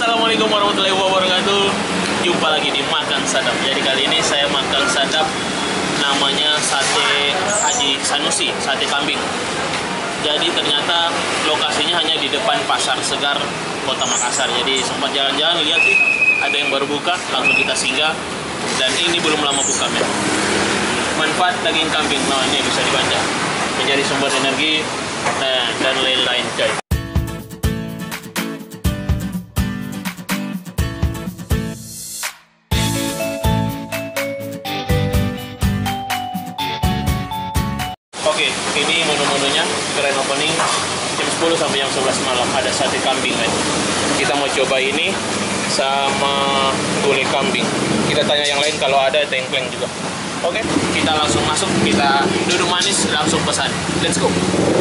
Assalamualaikum warahmatullahi wabarakatuh. Jumpa lagi di Makan Sadap. Jadi kali ini saya makan sadap namanya sate Haji Sanusi, sate kambing. Jadi ternyata lokasinya hanya di depan Pasar Segar Kota Makassar. Jadi sempat jalan-jalan, lihat nih ada yang baru buka, langsung kita singgah. Dan ini belum lama buka, men. Manfaat daging kambing, nah ini bisa dibaca, menjadi sumber energi dan lain-lain, coy. Oke, ini menu-menunya, grand opening jam 10 sampai jam 11 malam. Ada sate kambing, men. Kita mau coba ini sama gulai kambing. Kita tanya yang lain kalau ada tengkleng juga. Oke, kita langsung masuk, kita duduk manis, langsung pesan. Let's go.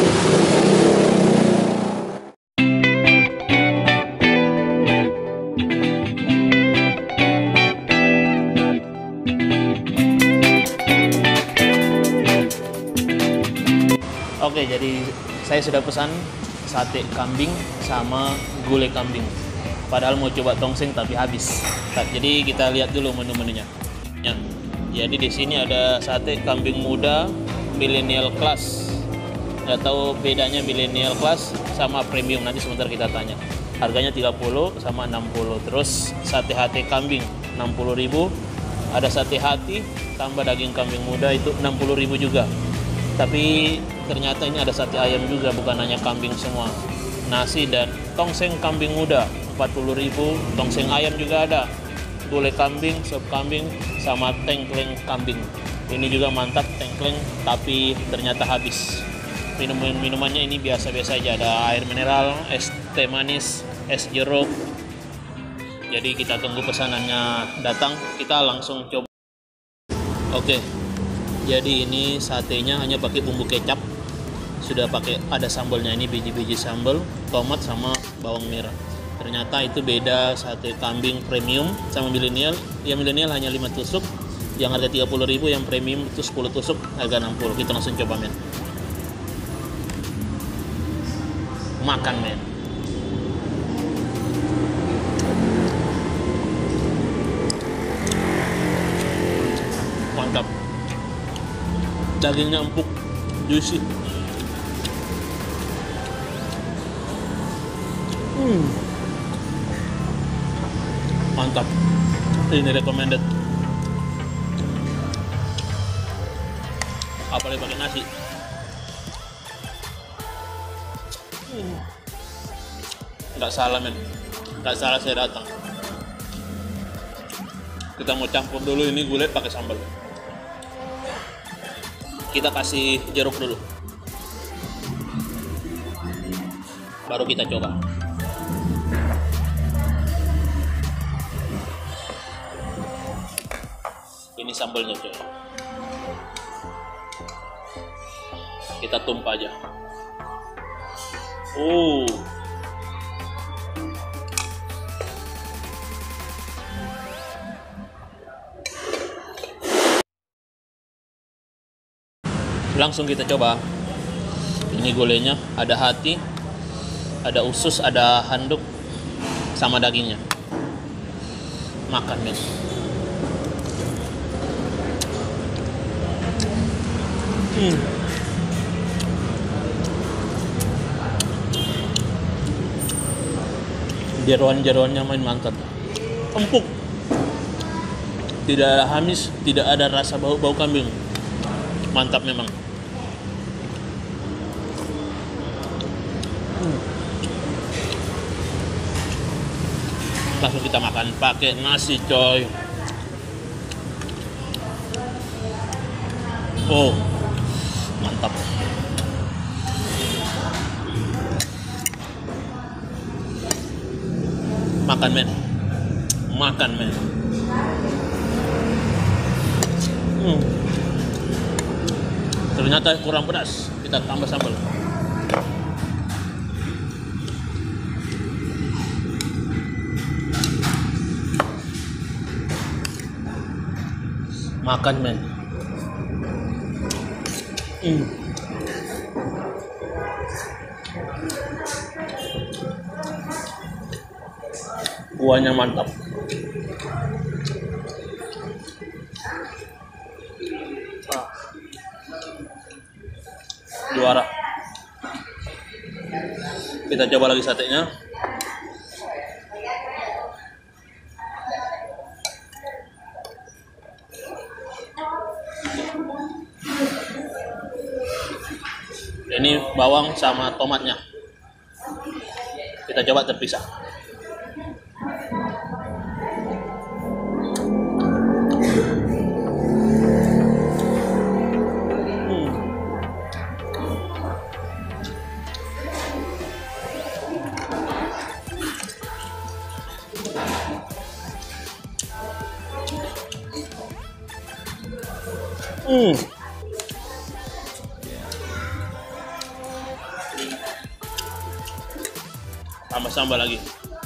Oke, jadi saya sudah pesan sate kambing sama gulai kambing. Padahal mau coba tongseng tapi habis. Jadi kita lihat dulu menu-menunya. Ya. Jadi di sini ada sate kambing muda millennial class. Nggak tahu bedanya millennial class sama premium, nanti sebentar kita tanya. Harganya 30 sama 60. Terus sate hati kambing 60.000. Ada sate hati tambah daging kambing muda itu 60.000 juga. Tapi ternyata ini ada sate ayam juga, bukan hanya kambing semua. Nasi dan tongseng kambing muda 40.000, tongseng ayam juga ada. Gulai kambing, sop kambing, sama tengkleng kambing. Ini juga mantap, tengkleng, tapi ternyata habis. Minumannya ini biasa-biasa aja, ada air mineral, es teh manis, es jeruk. Jadi kita tunggu pesanannya datang, kita langsung coba. Oke, jadi ini satenya hanya pakai bumbu kecap. Sudah pakai, ada sambalnya, ini biji-biji sambal, tomat sama bawang merah. Ternyata itu beda sate kambing premium sama milenial. Yang milenial hanya 5 tusuk, yang harga 30.000, yang premium itu 10 tusuk harga 60. Kita langsung coba, men. Makan, men. Mantap. Dagingnya empuk, juicy. Mantap. Ini recommended. Apalagi pakai nasi. Nggak salah, men. Nggak salah saya datang. Kita mau campur dulu ini gulai pakai sambal. Kita kasih jeruk dulu, baru kita coba. Ini sambalnya, coy. Kita tumpah aja. Langsung kita coba. Ini gulainya, ada hati, ada usus, ada handuk, sama dagingnya. Makan, men. Jeroan-jeroannya main mantap. Empuk. Tidak amis, tidak ada rasa bau kambing. Mantap memang. Langsung kita makan pakai nasi, coy. Mantap. Makan, men. Makan, men. Ternyata kurang pedas, kita tambah sambal. Makan, men. Kuahnya mantap. Juara. Kita coba lagi satenya. Ini bawang sama tomatnya. Kita coba terpisah. Tambah sambal lagi.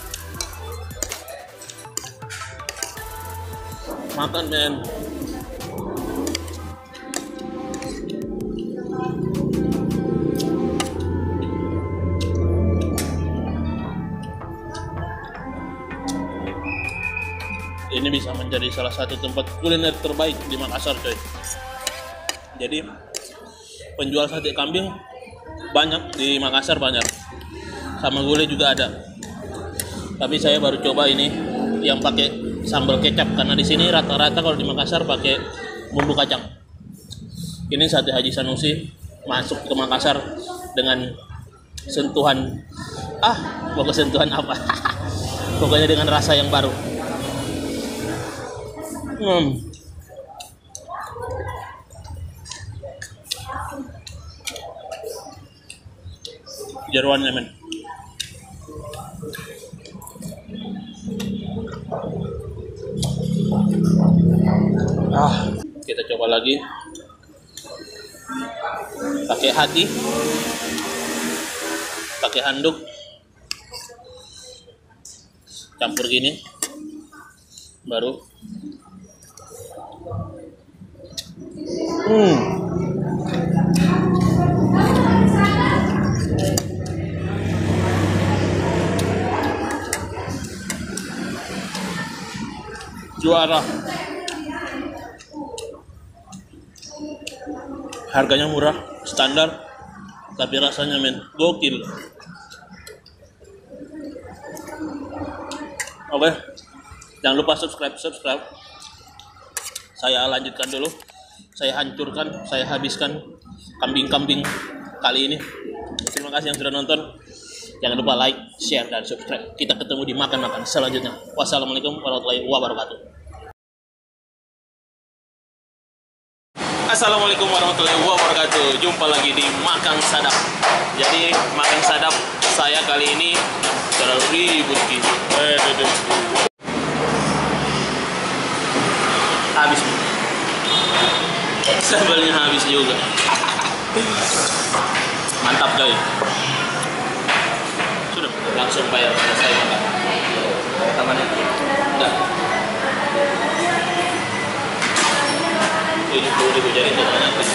Makan, men. Ini bisa menjadi salah satu tempat kuliner terbaik di Makassar, coy. Jadi penjual sate kambing banyak di Makassar, banyak. Sama gulai juga ada. Tapi saya baru coba ini yang pakai sambal kecap, karena di sini rata-rata kalau di Makassar pakai bumbu kacang. Ini sate Haji Sanusi masuk ke Makassar dengan sentuhan pokoknya sentuhan apa? Pokoknya dengan rasa yang baru. Jeroannya, men. Kita coba lagi pakai hati, pakai handuk, campur gini, baru juara. Harganya murah, standar, tapi rasanya, men, gokil. Oke, jangan lupa subscribe. Saya lanjutkan dulu. Saya hancurkan, saya habiskan kambing-kambing kali ini. Terima kasih yang sudah nonton. Jangan lupa like, share, dan subscribe. Kita ketemu di makan-makan selanjutnya. Wassalamualaikum warahmatullahi wabarakatuh. Assalamualaikum warahmatullahi wabarakatuh. Jumpa lagi di Makan Sadap. Jadi Makan Sadap saya kali ini terlalu ribut gitu. Habis. Sambalnya habis juga. Mantap, coy. Sudah langsung bayar, selesai makan. Tamannya udah. 70.000 jadi totalnya